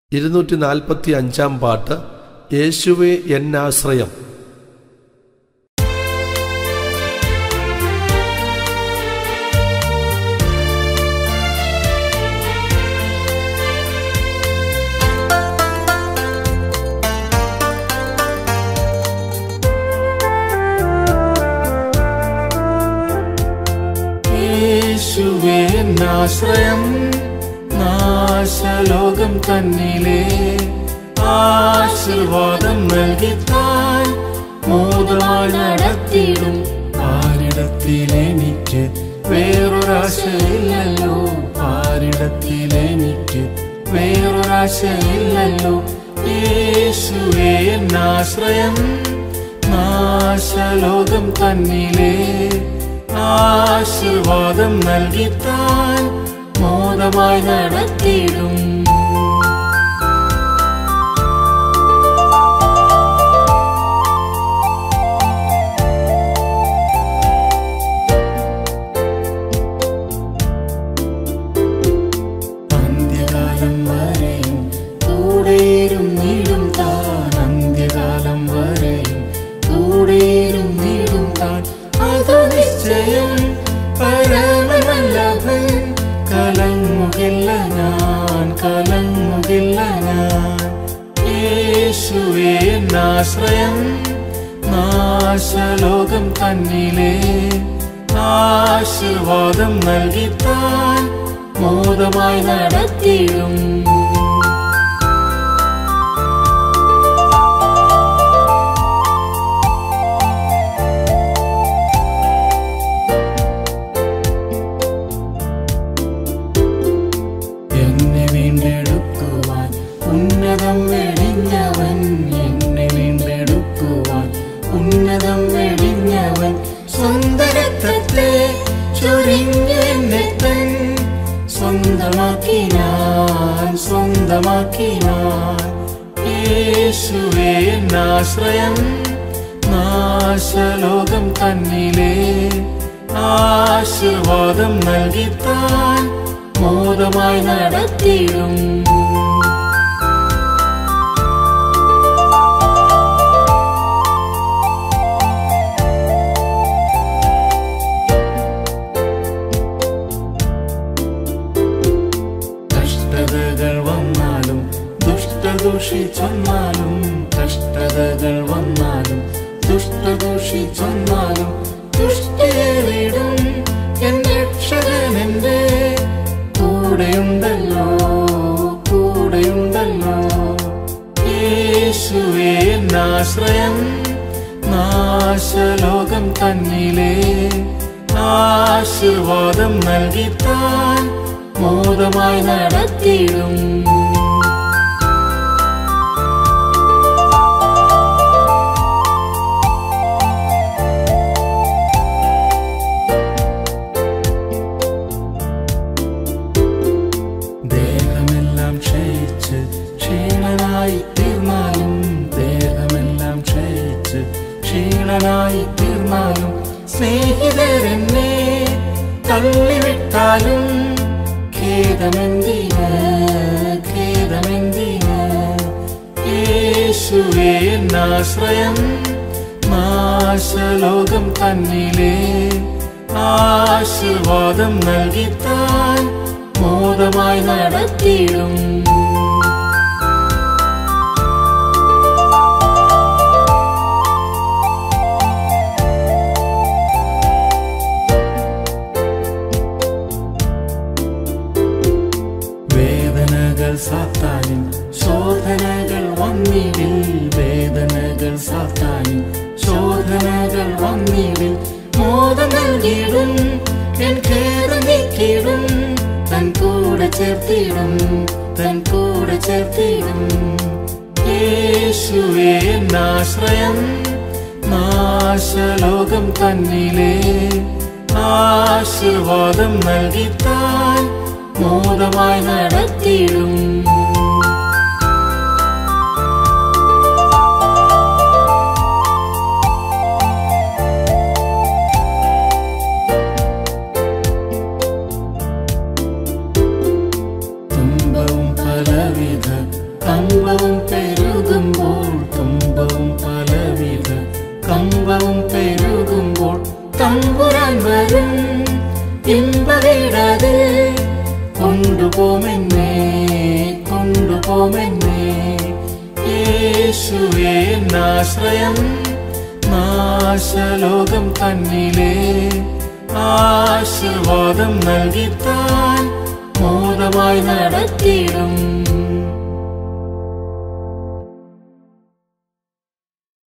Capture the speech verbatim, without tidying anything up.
ഇരുന്നൂറ്റി നാൽപ്പത്തി അഞ്ചാം പാട്ട്. യേശുവേ എന്നാശ്രയം. യേശുവേ എന്നാശ്രയം, നാശലോകം തന്നിലേ ആശീർവാദം നൽകിത്താൻ മോദമായി നടത്തിയിടും. ആരിടത്തിലെനിക്ക് വേറൊരാശയില്ലല്ലോ, ആരിടത്തിലെനിക്ക് വേറൊരാശയില്ലല്ലോ. യേശുവേ എന്നാശ്രയം, നാശലോകം തന്നിലേ ആശീർവാദം നൽകിത്താൻ മോദമായി നടത്തിയിടും. അന്ത്യകാലം വരെയും കൂടെയിരുന്നിടും താൻ, അന്ത്യകാലം വരെയും കൂടെയിരുന്നിടും താൻ. അതു നിശ്ചയം, പരമവല്ലഭൻ, കലങ്ങുകില്ല ഞാൻ, കലങ്ങുകില്ല ഞാൻ. യേശുവേ എന്നാശ്രയം, നാശലോകം തന്നിലേ ആശീർവാദം നൽകിത്താൻ മോദമായി നടത്തിയിടും. എന്നെ വീണ്ടെടുക്കുവാൻ ഉന്നതം വെടിഞ്ഞവൻ, എന്നെ വീണ്ടെടുക്കുവാൻ ഉന്നതം വെടിഞ്ഞവൻ, സ്വന്തം രക്തത്തെ ചൊരിഞ്ഞു എന്നെ തൻ സ്വന്തമാക്കി ഞാൻ, സ്വന്തമാക്കി ഞാൻ. യേശുവേ എന്നാശ്രയം, നാശലോകം തന്നിലേ ആശീർവാദം നൽകിത്താൻ മോദമായി നടത്തിയിടും. കഷ്ടതകൾ വന്നാലും ദുഷ്ടദൂഷി ചൊന്നാലും, കഷ്ടതകൾ വന്നാലും ദുഷ്ടദൂഷി ചൊന്നാലും, ദുഷ്ടേറിടും എൻ രക്ഷകൻ എന്റെ കൂടെയുണ്ടല്ലോ, കൂടെയുണ്ടല്ലോ. യേശുവേ എന്നാശ്രയം, നാശലോകം തന്നിലേ ആശീർവാദം നൽകിത്താൻ മോദമായി നടത്തിയിടും. ദേഹമെല്ലാം ക്ഷയിച്ച് ക്ഷീണനായി തീർന്നാലും, ദേഹമെല്ലാം ക്ഷയിച്ച് ക്ഷീണനായി തീർന്നാലും, സ്നേഹിതരെന്നെ തള്ളിവിട്ടാലും ഖേദമെന്തിന്, ഖേദമെന്തിന്. യേശുവേ എന്നാശ്രയം, നാശലോകം തന്നിലേ ആശീർവാദം നൽകിത്താൻ മോദമായി നടത്തിയിടും. വേദനകൾ സാത്താനും ശോധനകൾ വന്നിടിൽ, വേദനകൾ സാത്താനും ശോധനകൾ വന്നിടിൽ, മോദം നൽകിയിടും എൻ ഖേദം നീക്കിയിടും, തൻ കൂടെ ചേർത്തിടും, തൻ കൂടെ ചേർത്തിടും. യേശുവേ എന്നാശ്രയം, നാശലോകം തന്നിലേ ആശീർവാദം നൽകിത്താൻ മോദമായി നടത്തിയിടും. കമ്പവും പെരുകുമ്പോൾ തുമ്പവും പലവിധ കമ്പവും പെരുകുമ്പോൾ തമ്പുരാൻ വരും ഇമ്പവീടതിൽ കൊണ്ടുപോമെന്നെ കൊണ്ടുപോമെന്നെ യേശുവേ എന്നാശ്രയം നാശലോകം തന്നിലെ ആശീർവാദം നൽകിത്താൻ മോദമായി നടത്തിയിടും.